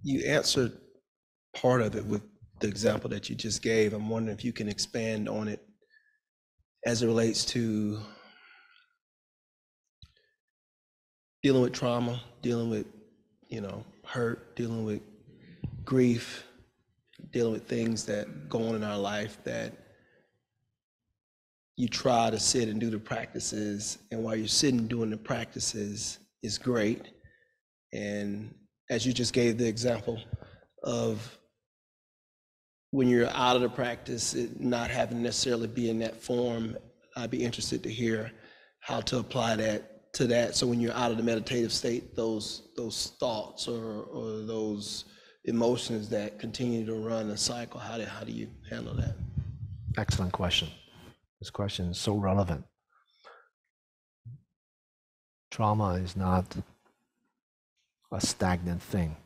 You answered part of it with the example that you just gave. I'm wondering if you can expand on it as it relates to dealing with trauma, dealing with, hurt, dealing with grief, dealing with things that go on in our life that you try to sit and do the practices, and while you're sitting doing the practices is great. And as you just gave the example of when you're out of the practice, it not having necessarily be in that form, I'd be interested to hear how to apply that to that. So when you're out of the meditative state, those thoughts or those emotions that continue to run a cycle, how do you handle that? Excellent question. This question is so relevant. Trauma is not a stagnant thing.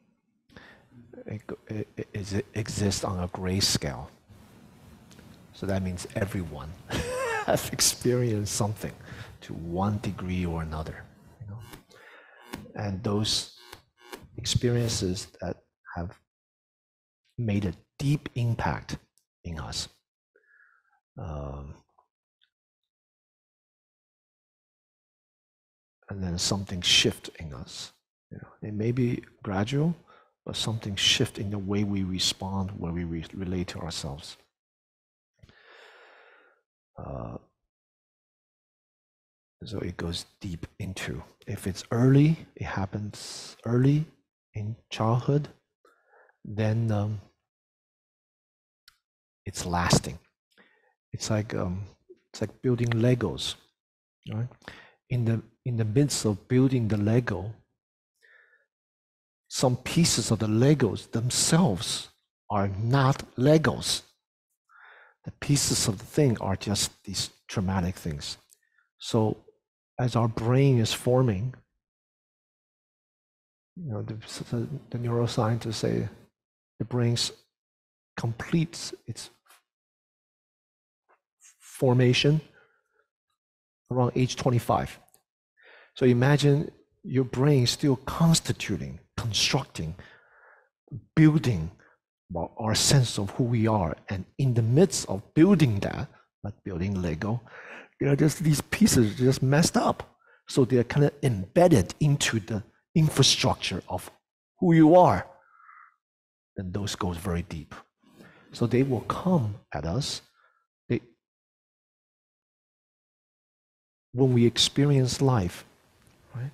It exists on a grayscale. So that means everyone has experienced something to one degree or another. And those experiences that have made a deep impact in us. And then something shift in us. It may be gradual, but something shift in the way we respond, where we relate to ourselves. So it goes deep into. If it's early, it happens early in childhood, then it's lasting. It's like building Legos, right? In the midst of building the Lego, some pieces of the Legos themselves are not Legos. The pieces of the thing are just these traumatic things. So as our brain is forming, the neuroscientists say the brain completes its formation around age 25. So imagine your brain still constituting, constructing, building our sense of who we are. And in the midst of building that, like building Lego, there are just these pieces just messed up. So they're kind of embedded into the infrastructure of who you are. And those goes very deep. So they will come at us. When we experience life, right?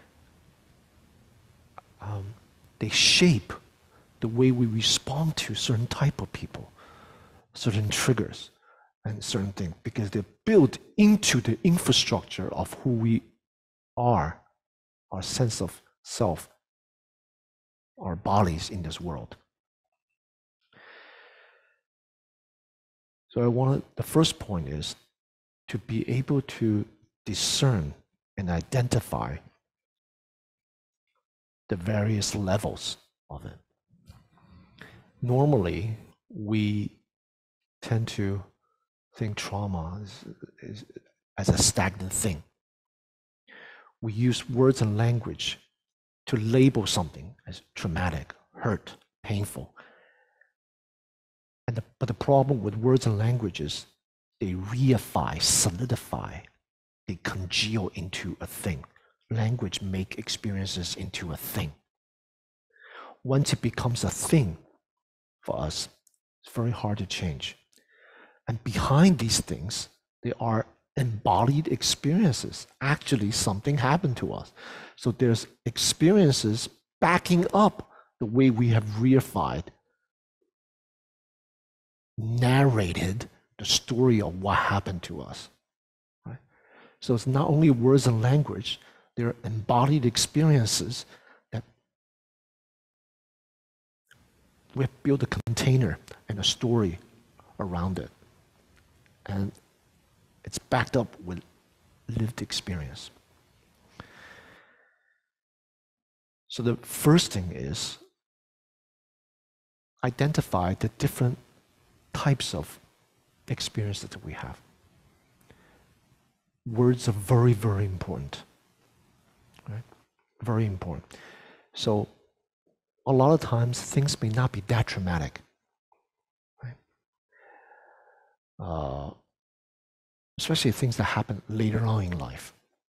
They shape the way we respond to certain type of people, certain triggers, and certain things, because they're built into the infrastructure of who we are, our sense of self, our bodies in this world. So the first point is to be able to discern and identify the various levels of it. Normally, we tend to think trauma is as a stagnant thing. We use words and language to label something as traumatic, hurt, painful. But the problem with words and language is they reify, solidify, they congeal into a thing. Language makes experiences into a thing. Once it becomes a thing for us, it's very hard to change. And behind these things, there are embodied experiences. Actually, something happened to us. So there's experiences backing up the way we have reified, narrated the story of what happened to us. Right? So it's not only words and language, there are embodied experiences that we've built a container and a story around it. And it's backed up with lived experience. So the first thing is identify the different types of experiences that we have. Words are very, very important. Right? Very important. So a lot of times things may not be that traumatic. Right? Especially things that happen later on in life.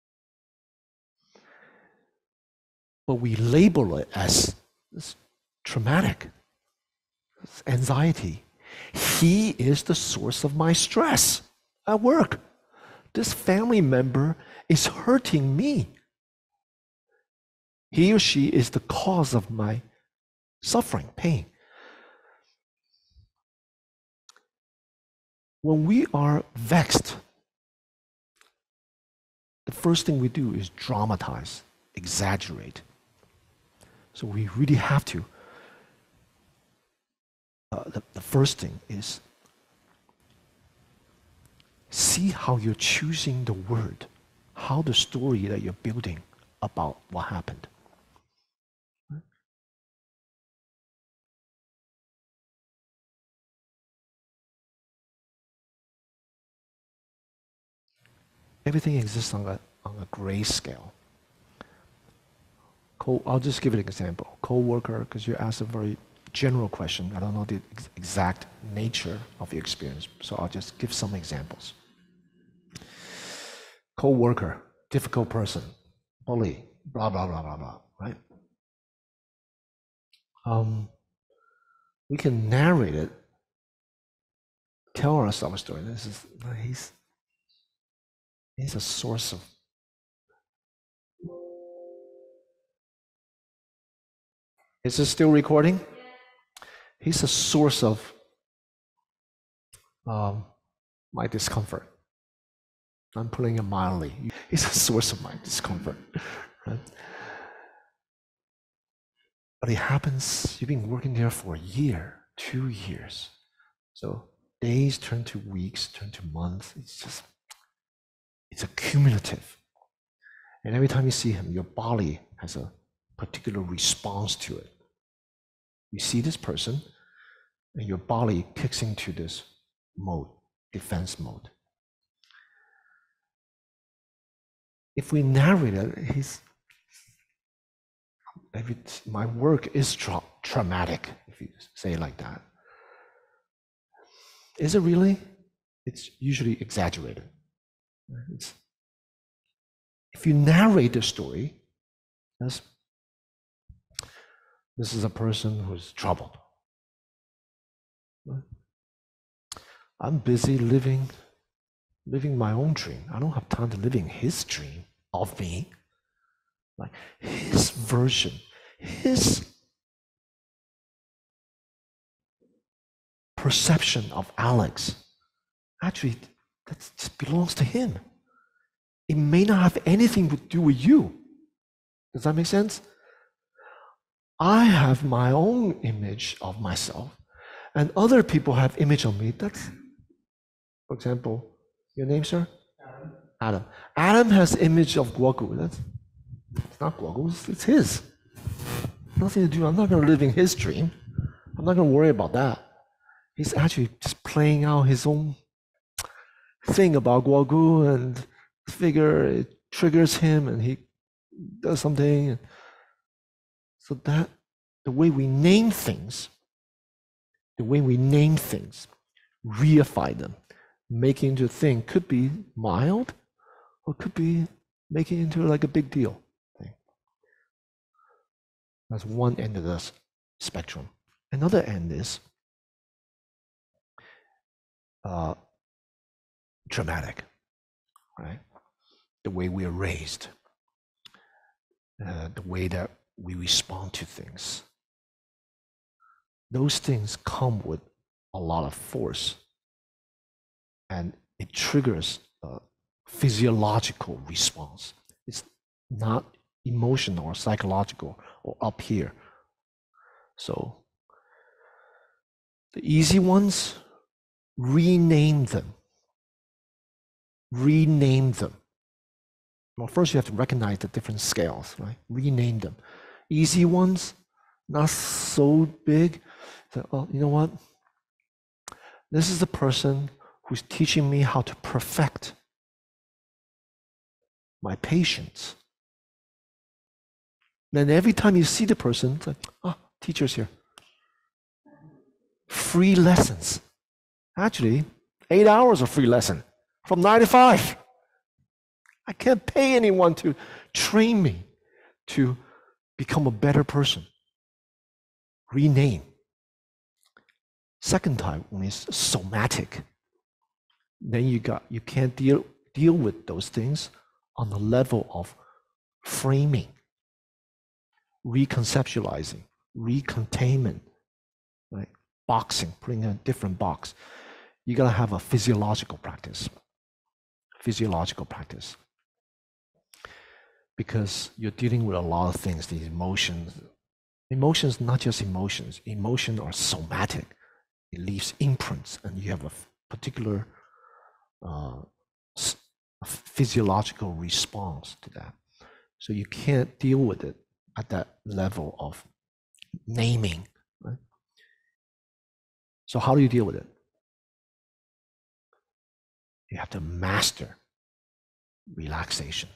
But we label it as traumatic, it's anxiety. He is the source of my stress at work. This family member is hurting me. He or she is the cause of my suffering, pain. When we are vexed, the first thing we do is dramatize, exaggerate. So we really have to. The first thing is see how you're choosing the word, how the story that you're building about what happened. Everything exists on a gray scale. I'll just give an example. Co-worker, because you asked a very general question. I don't know the exact nature of your experience, so I'll just give some examples. Co-worker, difficult person, bully, blah, blah, blah, blah, blah, right? We can narrate it, tell ourselves a story. He's a source of. Is it still recording? He's a source of my discomfort. I'm putting it mildly. He's a source of my discomfort. Right? But it happens, you've been working there for a year, 2 years. So days turn to weeks, turn to months. It's accumulative. And every time you see him, your body has a particular response to it. You see this person, and your body kicks into this mode, defense mode. If we narrate it, my work is traumatic, if you say it like that. Is it really? It's usually exaggerated. If you narrate the story, this is a person who's troubled. I'm busy living my own dream. I don't have time to live in his dream of me. Like his version, his perception of Alex, actually, that just belongs to him. It may not have anything to do with you. Does that make sense? I have my own image of myself, and other people have image of me. That's, for example, your name, sir? Adam. Adam has image of Guo Gu. It's not Guo Gu, it's his. Nothing to do. I'm not going to live in his dream. I'm not going to worry about that. He's actually just playing out his own thing about Guo Gu, and figure it triggers him, and he does something. So that the way we name things, reify them, make it into a thing, could be mild, or could be make it into like a big deal thing. That's one end of the spectrum. Another end is dramatic, right? The way we are raised, the way that we respond to things. Those things come with a lot of force, and it triggers a physiological response. It's not emotional or psychological or up here. So the easy ones, rename them. Rename them. Well, first you have to recognize the different scales, right? Rename them. Easy ones, not so big. So, oh, you know what? This is the person who's teaching me how to perfect my patience. Then every time you see the person, it's like, oh, teachers here. Free lessons. Actually, 8 hours of free lesson from 9 to 5. I can't pay anyone to train me to become a better person. Rename. Second type one is somatic. Then you can't deal with those things on the level of framing, reconceptualizing, recontainment, right? Boxing, putting in a different box. You gotta have a physiological practice. Physiological practice. Because you're dealing with a lot of things, these emotions. Emotions, not just emotions. Emotions are somatic. It leaves imprints, and you have a particular physiological response to that. So you can't deal with it at that level of naming. Right? So how do you deal with it? You have to master relaxation.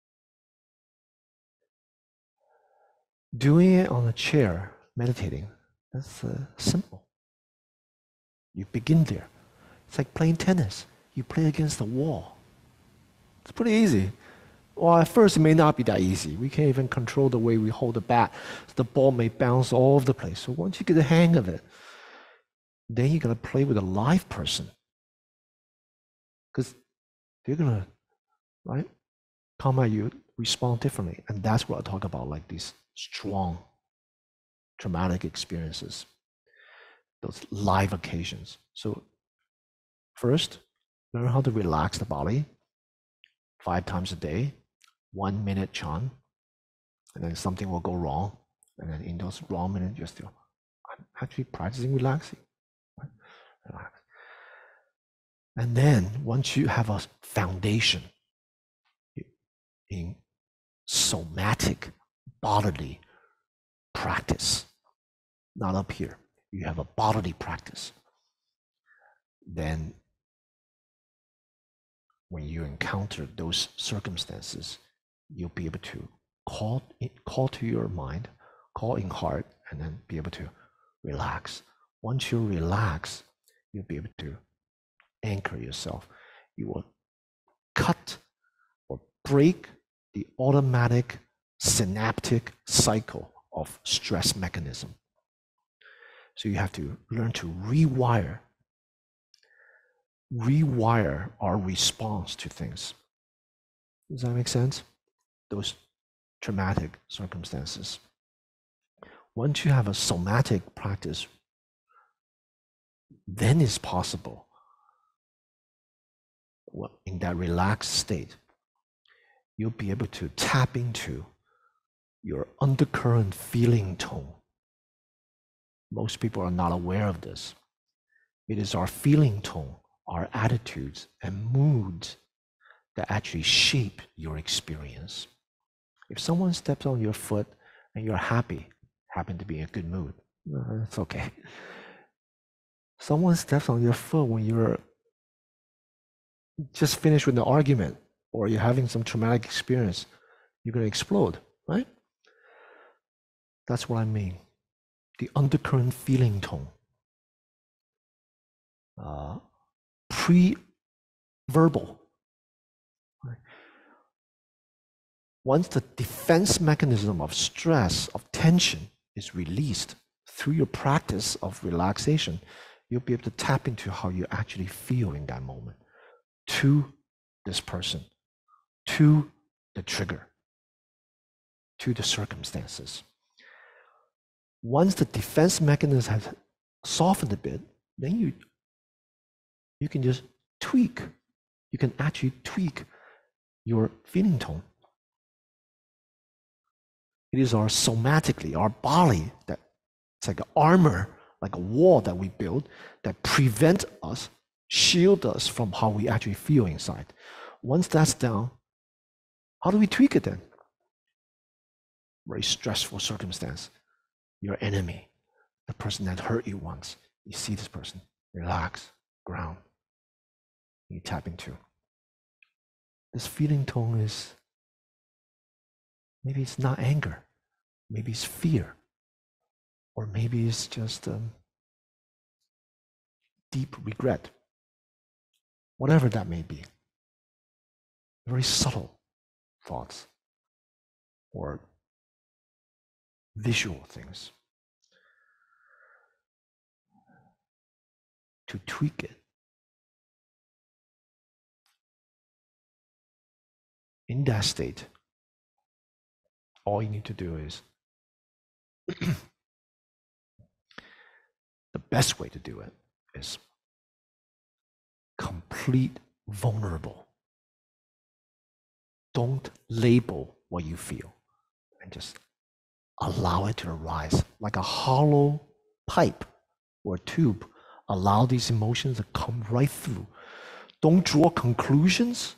Doing it on a chair, meditating, that's simple. You begin there. It's like playing tennis. You play against the wall. It's pretty easy. Well, at first it may not be that easy. We can't even control the way we hold the bat. The ball may bounce all over the place. So once you get the hang of it, then you're going to play with a live person. Because they're going to, right, come at you, respond differently. And that's what I talk about, like these strong, traumatic experiences, those live occasions. So first, learn how to relax the body 5 times a day, 1 minute chant, and then something will go wrong. And then in those wrong minutes, you're still, I'm actually practicing relaxing. Right? Relax. And then once you have a foundation in somatic bodily practice, not up here, you have a bodily practice, then when you encounter those circumstances, you'll be able to call to your mind, call in heart, and then be able to relax. Once you relax, you'll be able to anchor yourself. You will cut or break the automatic synaptic cycle of stress mechanism. So you have to learn to rewire our response to things. Does that make sense? Those traumatic circumstances. Once you have a somatic practice, then it's possible, in that relaxed state, you'll be able to tap into your undercurrent feeling tone. Most people are not aware of this. It is our feeling tone, our attitudes and moods that actually shape your experience. If someone steps on your foot and you're happy, happen to be in a good mood, it's okay. Someone steps on your foot when you're just finished with an argument or you're having some traumatic experience, you're going to explode, right? That's what I mean. The undercurrent feeling tone. Pre-verbal. Right? Once the defense mechanism of stress, of tension is released through your practice of relaxation, you'll be able to tap into how you actually feel in that moment to this person, to the trigger, to the circumstances. Once the defense mechanism has softened a bit, then you can just tweak. You can actually tweak your feeling tone. It is our somatically, our body, that it's like an armor, like a wall that we build that prevent us, shield us from how we actually feel inside. Once that's down, how do we tweak it then? Very stressful circumstance. Your enemy, the person that hurt you once, you see this person, relax, ground. You tap into. This feeling tone is, maybe it's not anger, maybe it's fear. or maybe it's just deep regret, whatever that may be. Very subtle thoughts or visual things. To tweak it. In that state, all you need to do is the best way to do it is complete vulnerable. Don't label what you feel and just allow it to arise like a hollow pipe or tube. Allow these emotions to come right through. Don't draw conclusions.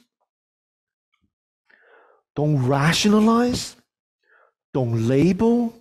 Don't rationalize. Don't label.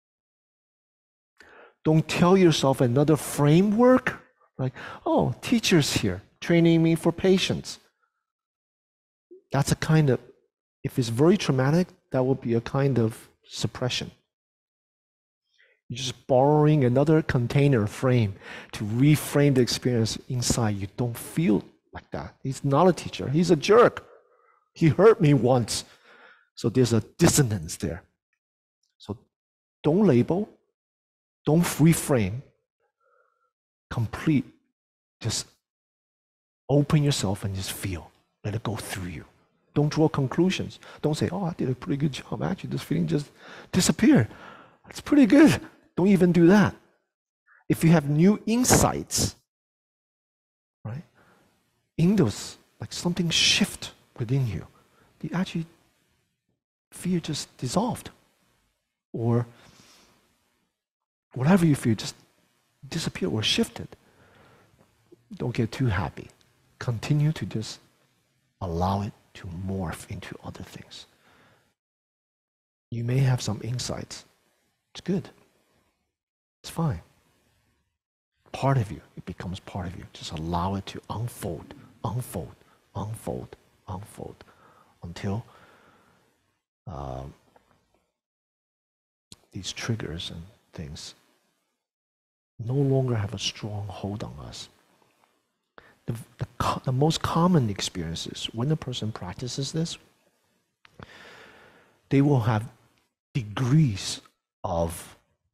Don't tell yourself another framework. Like, oh, teacher's here training me for patience. That's a kind of, if it's very traumatic, that will be a kind of suppression. You're just borrowing another container frame to reframe the experience inside. You don't feel like that. He's not a teacher. He's a jerk. He hurt me once. So there's a dissonance there. So don't label, don't reframe, complete. Just open yourself and just feel. Let it go through you. Don't draw conclusions. Don't say, oh, I did a pretty good job. Actually, this feeling just disappeared. It's pretty good. Don't even do that. If you have new insights, right, in those, like something shift within you, the actually fear just dissolved. Or whatever you feel just disappeared or shifted. Don't get too happy. Continue to just allow it to morph into other things. You may have some insights. It's good. It's fine. Part of you, it becomes part of you. Just allow it to unfold, unfold, unfold, unfold until these triggers and things no longer have a strong hold on us. The most common experiences when a person practices this, they will have degrees of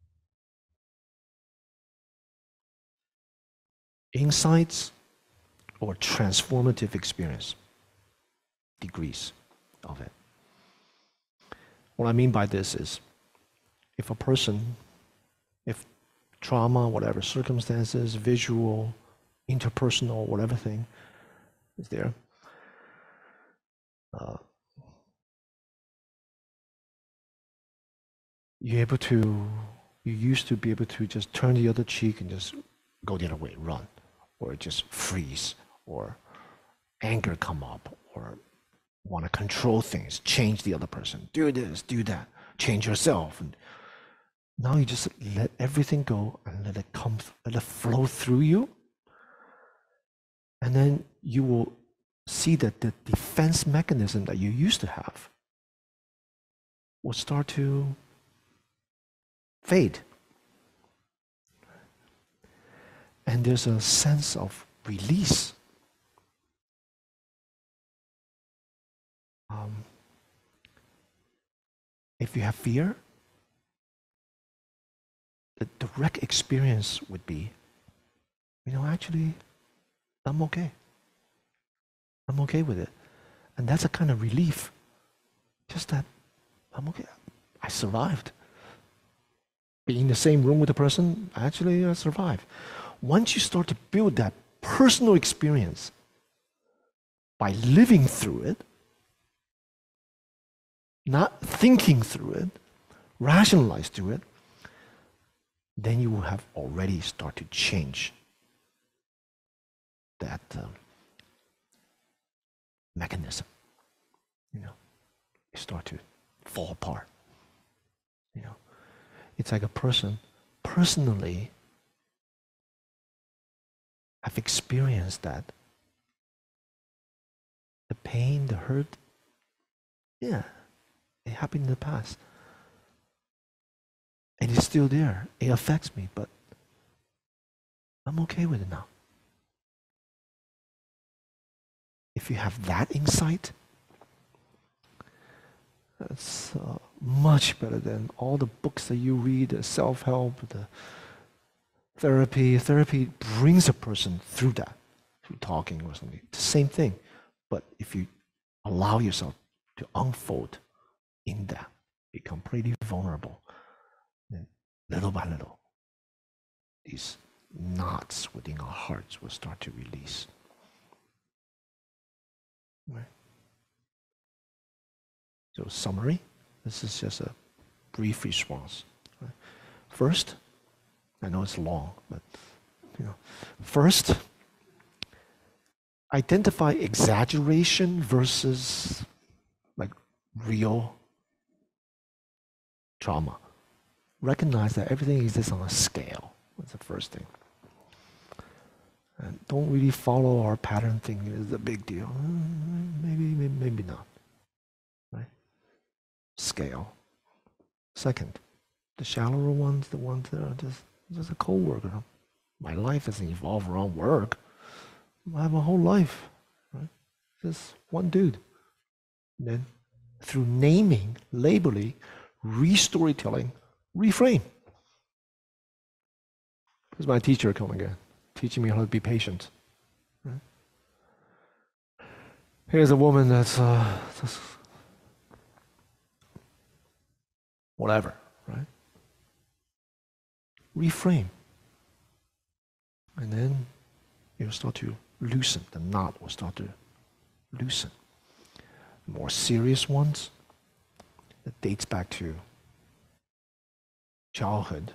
insights or transformative experience. Degrees of it. What I mean by this is, if a person, if trauma, whatever circumstances, visual, interpersonal, whatever thing is there, you used to be able to just turn the other cheek and just go the other way, run, or just freeze, or anger come up, or want to control things, change the other person, do this, do that, change yourself. And now you just let everything go and let it flow through you. And then you will see that the defense mechanism that you used to have will start to fade. And there's a sense of release. If you have fear, the direct experience would be, actually, I'm okay. I'm okay with it. And that's a kind of relief. Just that I'm okay. I survived. Being in the same room with the person, actually I survived. Once you start to build that personal experience by living through it, not thinking through it, rationalize through it, then you will have already start to change that mechanism. You start to fall apart. It's like a person personally have experienced that. The pain, the hurt, yeah, it happened in the past. And it's still there. It affects me, but I'm okay with it now. If you have that insight, that's much better than all the books that you read, the self-help, the therapy. Therapy brings a person through that, through talking or something. It's the same thing. But if you allow yourself to unfold in that, become pretty vulnerable, then little by little, these knots within our hearts will start to release. Right. So summary, this is just a brief response. Right? First, I know it's long, but first, identify exaggeration versus like real trauma. Recognize that everything exists on a scale. That's the first thing. And don't really follow our pattern thinking is a big deal. Maybe not. Right? Scale. Second, the shallower ones, the ones that are just a co-worker. My life doesn't evolve around work. I have a whole life. Right? Just one dude. And then through naming, labeling, re-storytelling, reframe. Here's my teacher coming again, teaching me how to be patient. Right? Here's a woman that's whatever, right? Reframe. And then you'll start to loosen. The knot will start to loosen. More serious ones that dates back to childhood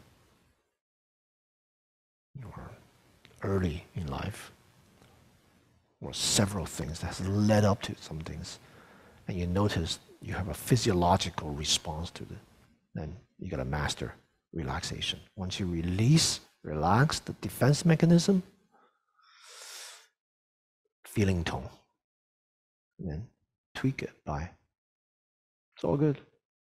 or early in life, or several things that has led up to some things, and you notice you have a physiological response to it, then you got to master relaxation. Once you release, relax the defense mechanism, feeling tone, and then tweak it by, it's all good.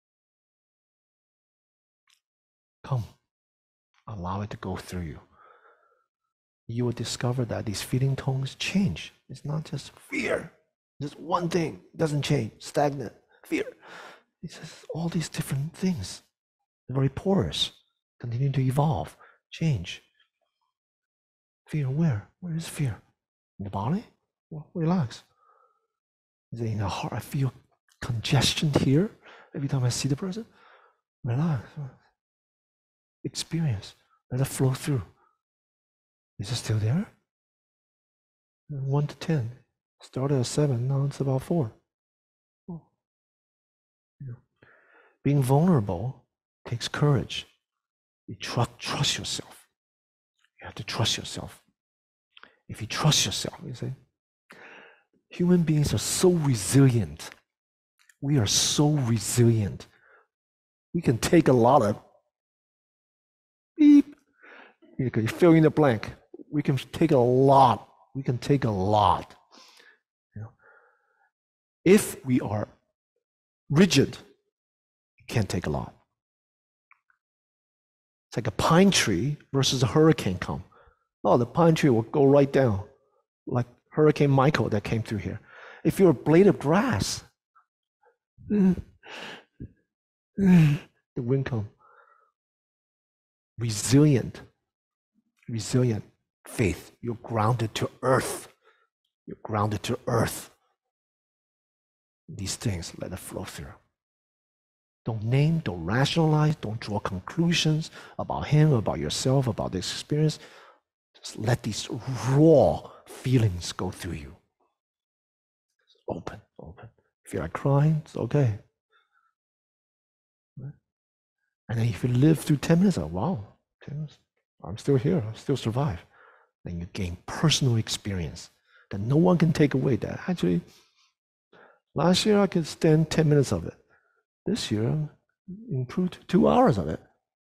Come, allow it to go through you. You will discover that these feeling tones change. It's not just fear. Just one thing doesn't change. Stagnant fear. It's just all these different things. They're very porous. Continue to evolve, change. Fear where? Where is fear? In the body? Well, relax. Is it in the heart? I feel congestion here every time I see the person. Relax. Experience. Let it flow through. Is it still there? 1 to 10. Started at 7, now it's about 4. Oh. Being vulnerable takes courage. You trust yourself. You have to trust yourself. If you trust yourself, you say, human beings are so resilient. We are so resilient. We can take a lot of beep. You fill in the blank. We can take a lot. We can take a lot. If we are rigid, we can't take a lot. It's like a pine tree versus a hurricane come. Oh, the pine tree will go right down, like Hurricane Michael that came through here. If you're a blade of grass, the wind comes. Resilient faith. You're grounded to earth. You're grounded to earth. These things, let it flow through. Don't name, don't rationalize, don't draw conclusions about him, about yourself, about this experience. Just let these raw feelings go through you. Open. If you're crying, it's okay. And then if you live through 10 minutes, wow, 10 minutes, I'm still here, I still survive. Then you gain personal experience that no one can take away. That actually, last year I could stand 10 minutes of it. This year, I improved 2 hours of it.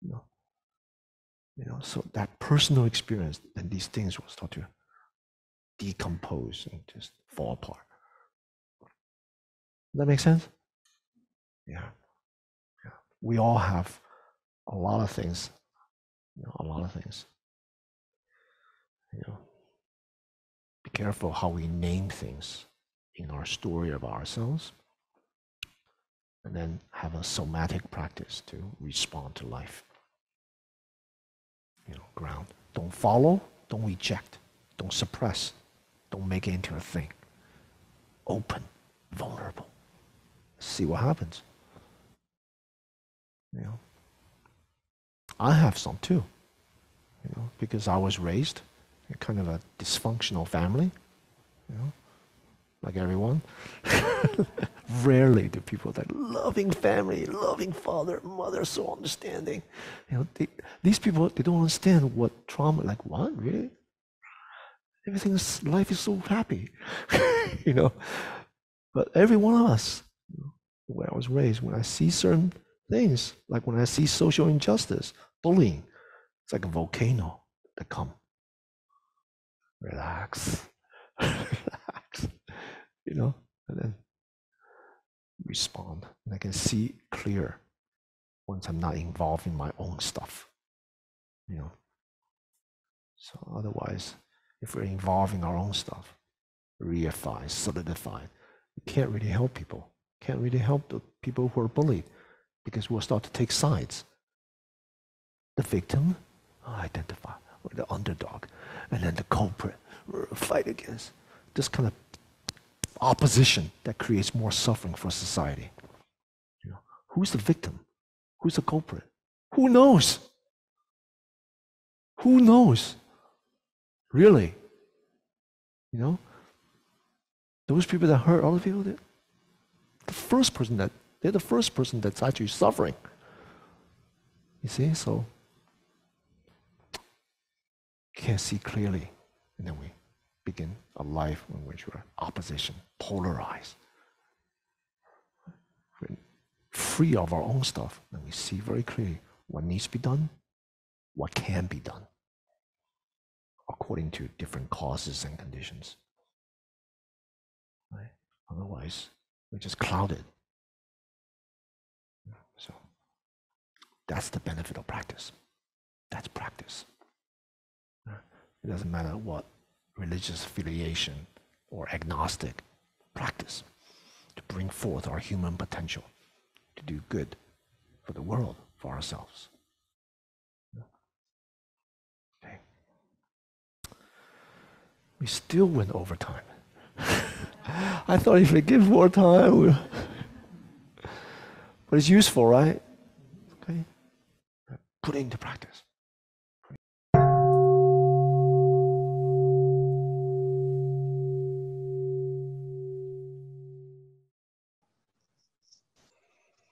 So that personal experience, then these things will start to decompose and just fall apart. Does that make sense? Yeah. We all have a lot of things, a lot of things. Be careful how we name things in our story of ourselves, and then have a somatic practice to respond to life. Ground. Don't follow, don't reject, don't suppress, don't make it into a thing. Open, vulnerable. See what happens. I have some too, because I was raised in kind of a dysfunctional family, like everyone. Rarely do people that loving family, loving father, mother, so understanding. These people, they don't understand what trauma, like what, really? Life is so happy, But every one of us, where I was raised, when I see certain things, like when I see social injustice, bullying, it's like a volcano that come. Relax, relax, and then respond. And I can see clear once I'm not involved in my own stuff, So otherwise, if we're involved in our own stuff, reify, solidify, we can't really help people. Can't really help the people who are bullied, because we'll start to take sides. The victim, identify, or the underdog, and then the culprit, fight against. This kind of opposition that creates more suffering for society. Who's the victim? Who's the culprit? Who knows? Who knows? Really? Those people that hurt other people, they're the first person that's actually suffering. You see, so can't see clearly, and then we begin a life in which we're opposition, polarized. We're free of our own stuff, and we see very clearly what needs to be done, what can be done, according to different causes and conditions. Right? Otherwise, we're just clouded. So that's the benefit of practice. That's practice. It doesn't matter what religious affiliation or agnostic practice, to bring forth our human potential, to do good for the world, for ourselves. Okay. We still went over time. I thought if we give more time, but it's useful, right? Okay. Put it into practice.